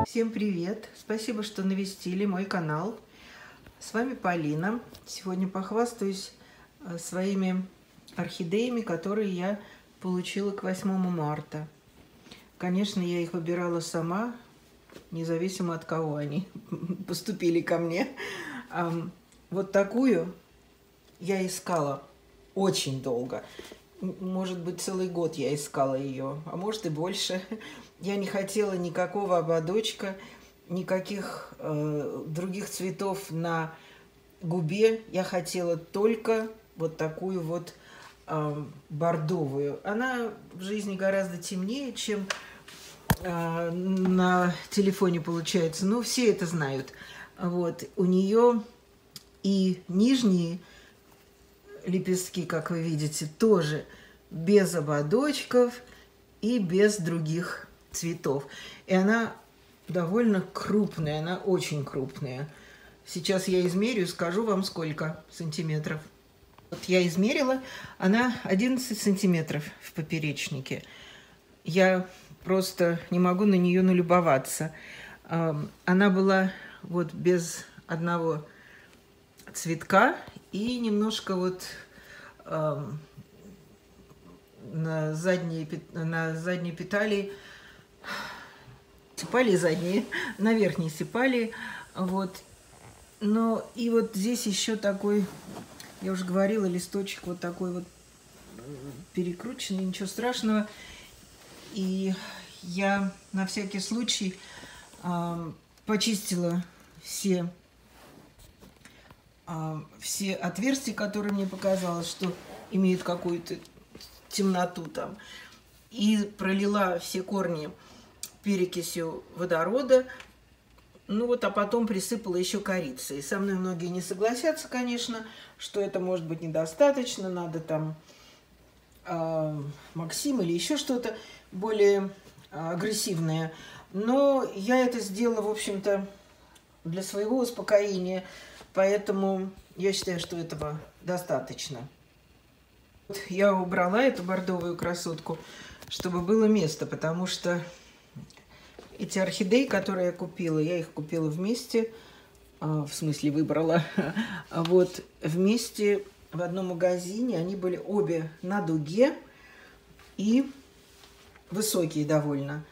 Всем привет! Спасибо, что навестили мой канал. С вами Полина. Сегодня похвастаюсь своими орхидеями, которые я получила к 8 марта. Конечно, я их выбирала сама, независимо от кого они поступили ко мне. Вот такую я искала очень долго. Может быть, целый год я искала ее, а может и больше. Я не хотела никакого ободочка, никаких других цветов на губе. Я хотела только вот такую вот бордовую. Она в жизни гораздо темнее, чем на телефоне получается. Но все это знают. Вот. У нее и нижние лепестки, как вы видите, тоже без ободочков и без других цветов. И она довольно крупная, она очень крупная. Сейчас я измерю и скажу вам, сколько сантиметров. Вот я измерила, она 11 сантиметров в поперечнике. Я просто не могу на нее налюбоваться. Она была вот без одного цветка и немножко вот на задние петали сипали задние, на верхние сипали, вот. Но и вот здесь еще такой, я уже говорила, листочек вот такой вот перекрученный, ничего страшного. И я на всякий случай почистила все отверстия, которые мне показалось, что имеют какую-то темноту там. И пролила все корни перекисью водорода. Ну вот, а потом присыпала еще корицей. Со мной многие не согласятся, конечно, что это может быть недостаточно, надо там Максим или еще что-то более агрессивное. Но я это сделала, в общем-то, для своего успокоения, поэтому я считаю, что этого достаточно. Вот я убрала эту бордовую красотку, чтобы было место, потому что эти орхидеи, которые я купила, я их купила вместе, в смысле выбрала, вот вместе в одном магазине. Они были обе на дуге и высокие довольно.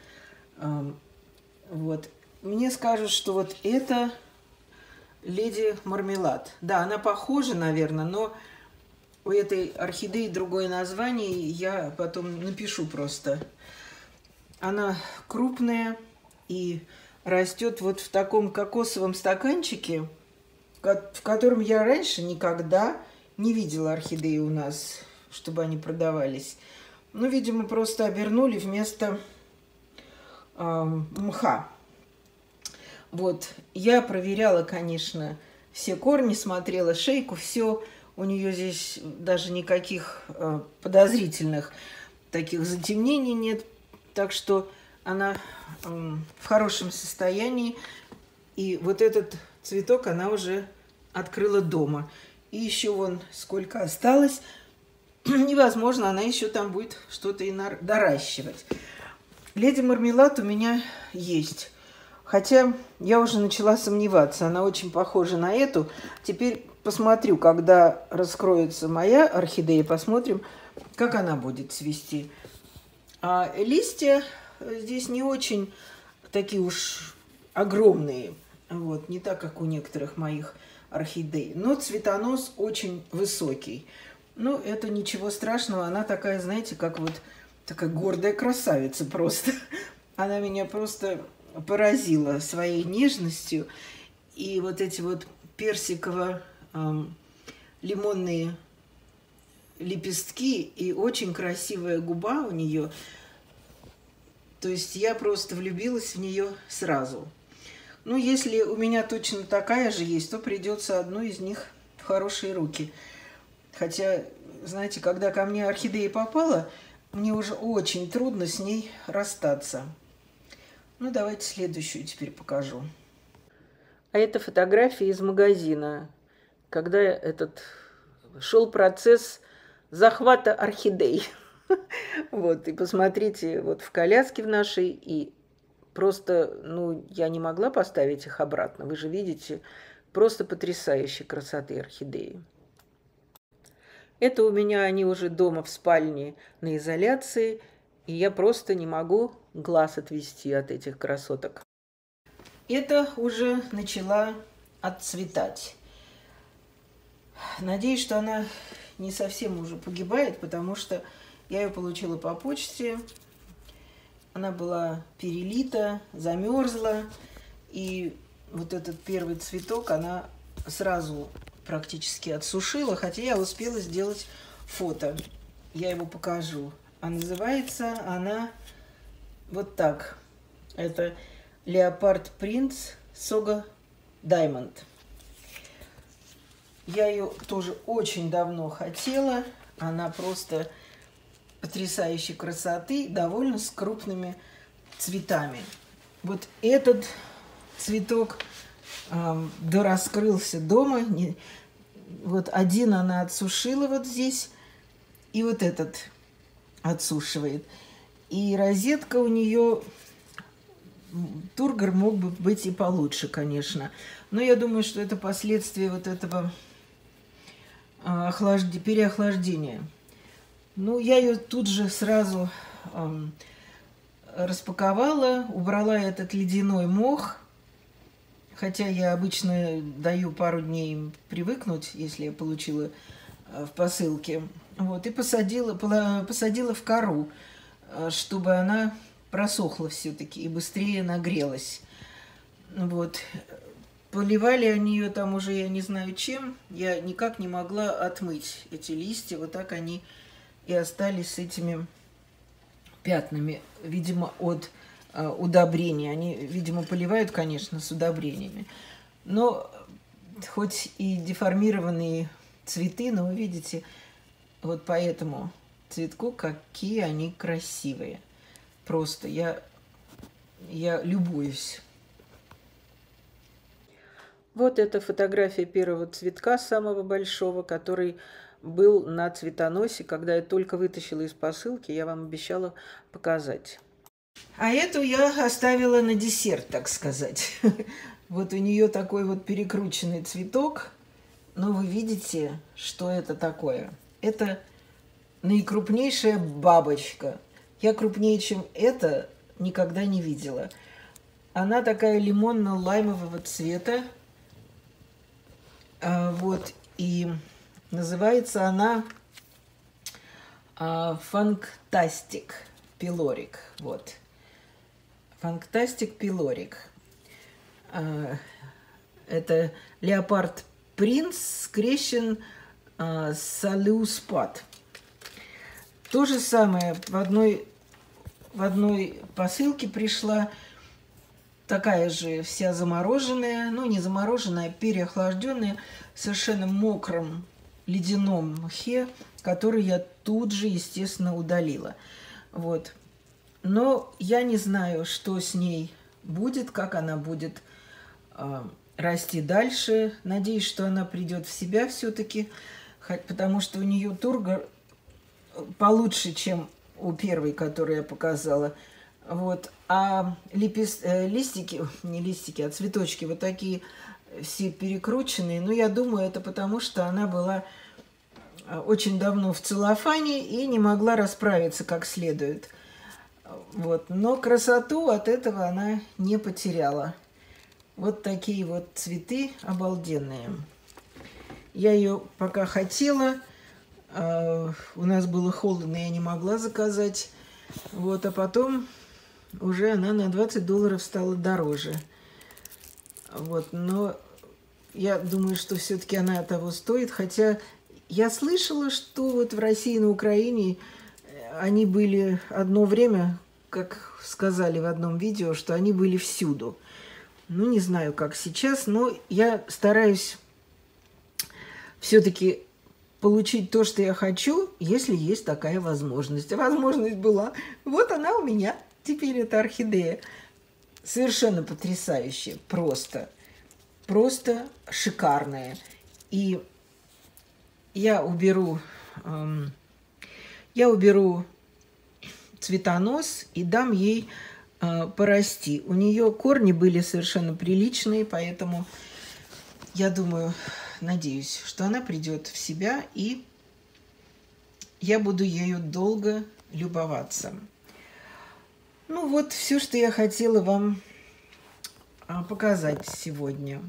Вот. Мне скажут, что вот это леди мармелад. Да, она похожа, наверное, но у этой орхидеи другое название, я потом напишу просто. Она крупная и растет вот в таком кокосовом стаканчике, в котором я раньше никогда не видела орхидеи у нас, чтобы они продавались. Ну, видимо, просто обернули вместо мха. Вот, я проверяла, конечно, все корни, смотрела шейку, все. У нее здесь даже никаких подозрительных таких затемнений нет. Так что она в хорошем состоянии. И вот этот цветок она уже открыла дома. И еще вон сколько осталось. Невозможно, она еще там будет что-то и доращивать. Леди мармелад у меня есть. Хотя я уже начала сомневаться. Она очень похожа на эту. Теперь посмотрю, когда раскроется моя орхидея, посмотрим, как она будет цвести. А листья здесь не очень такие уж огромные. Вот, не так, как у некоторых моих орхидей. Но цветонос очень высокий. Ну, это ничего страшного. Она такая, знаете, как вот такая гордая красавица просто. Она меня просто поразила своей нежностью. И вот эти вот персиково-лимонные лепестки и очень красивая губа у нее. То есть я просто влюбилась в нее сразу. Ну, если у меня точно такая же есть, то придется одну из них в хорошие руки. Хотя, знаете, когда ко мне орхидея попала, мне уже очень трудно с ней расстаться. Ну, давайте следующую теперь покажу. А это фотография из магазина, когда шел процесс захвата орхидей. Вот, и посмотрите, вот в коляске в нашей, и Просто, ну, я не могла поставить их обратно. Вы же видите, просто потрясающей красоты орхидеи. Это у меня они уже дома в спальне на изоляции, и я просто не могу глаз отвести от этих красоток. Это уже начала отцветать. Надеюсь, что она не совсем уже погибает, потому что я ее получила по почте. Она была перелита, замерзла, и вот этот первый цветок она сразу практически отсушила, хотя я успела сделать фото. Я его покажу. А называется она вот так. Это Leopard Prince Soga Diamond. Я ее тоже очень давно хотела. Она просто потрясающей красоты, довольно с крупными цветами. Вот этот цветок дораскрылся дома. Вот один она отсушила вот здесь, и вот этот отсушивает. И розетка у нее, тургор мог бы быть и получше, конечно. Но я думаю, что это последствия вот этого переохлаждения. Ну, я ее тут же сразу распаковала, убрала этот ледяной мох. Хотя я обычно даю пару дней им привыкнуть, если я получила в посылке. Вот, и посадила в кору, чтобы она просохла все-таки и быстрее нагрелась. Вот. Поливали они ее там уже, я не знаю чем. Я никак не могла отмыть эти листья. Вот так они и остались с этими пятнами, видимо, от удобрения. Они, видимо, поливают, конечно, с удобрениями. Но хоть и деформированные цветы, но вы видите, вот по этому цветку какие они красивые. Просто я любуюсь. Вот эта фотография первого цветка, самого большого, который был на цветоносе, когда я только вытащила из посылки, я вам обещала показать. А эту я оставила на десерт, так сказать. Вот у нее такой вот перекрученный цветок. Но вы видите, что это такое? Это наикрупнейшая бабочка. Я крупнее, чем это, никогда не видела. Она такая лимонно-лаймового цвета. Вот, и называется она Fantastic Pyloric. Вот. Fantastic Pyloric. Это Leopard Prince скрещен с Salus. То же самое в одной посылке пришла такая же вся замороженная, ну не замороженная, а переохлажденная, в совершенно мокром ледяном мхе, который я тут же, естественно, удалила. Вот. Но я не знаю, что с ней будет, как она будет расти дальше. Надеюсь, что она придет в себя все-таки, потому что у нее тургор получше, чем у первой, которую я показала. Вот. А листики, не листики, а цветочки вот такие все перекрученные. Но я думаю, это потому, что она была очень давно в целлофане и не могла расправиться как следует. Вот. Но красоту от этого она не потеряла. Вот такие вот цветы обалденные. Я ее пока хотела. У нас было холодно, я не могла заказать. Вот, а потом уже она на $20 стала дороже. Вот, но я думаю, что все-таки она того стоит. Хотя я слышала, что вот в России и на Украине они были одно время, как сказали в одном видео, что они были всюду. Ну, не знаю, как сейчас, но я стараюсь все-таки получить то, что я хочу, если есть такая возможность. А возможность была. Вот она у меня. Теперь это орхидея. Совершенно потрясающая. Просто шикарная. И я уберу цветонос и дам ей порасти. У нее корни были совершенно приличные, поэтому я думаю, надеюсь, что она придет в себя, и я буду ею долго любоваться. Ну вот, все, что я хотела вам показать сегодня.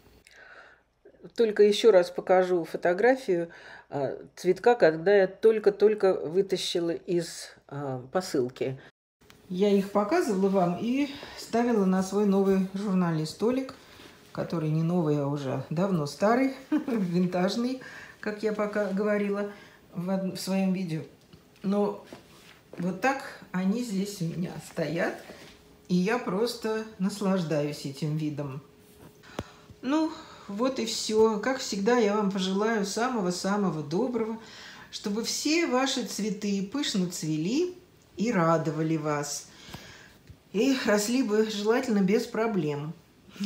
Только еще раз покажу фотографию цветка, когда я только-только вытащила из посылки. Я их показывала вам и ставила на свой новый журнальный столик, который не новый, а уже давно старый, винтажный, как я пока говорила в своем видео. Но вот так они здесь у меня стоят, и я просто наслаждаюсь этим видом. Ну, вот и все. Как всегда, я вам пожелаю самого-самого доброго, чтобы все ваши цветы пышно цвели и радовали вас. И росли бы желательно без проблем.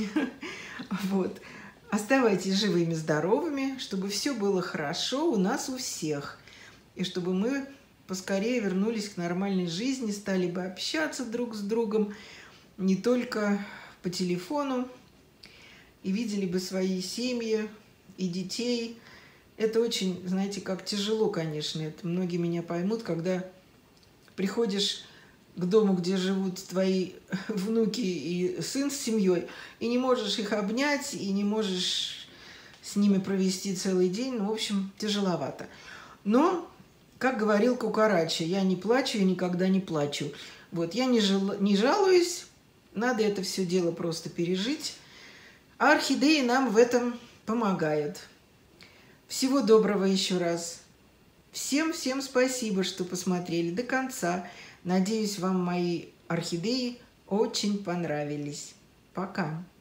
Вот. Оставайтесь живыми, здоровыми, чтобы все было хорошо у нас у всех. И чтобы мы поскорее вернулись к нормальной жизни, стали бы общаться друг с другом не только по телефону, и видели бы свои семьи и детей. Это очень, знаете, как тяжело, конечно. Это многие меня поймут, когда приходишь к дому, где живут твои внуки и сын с семьей, и не можешь их обнять, и не можешь с ними провести целый день. Ну, в общем, тяжеловато. Но, как говорил Кукарача, я не плачу и никогда не плачу. Вот, я не жалуюсь, надо это все дело просто пережить. А орхидеи нам в этом помогают. Всего доброго еще раз. Всем спасибо, что посмотрели до конца. Надеюсь, вам мои орхидеи очень понравились. Пока.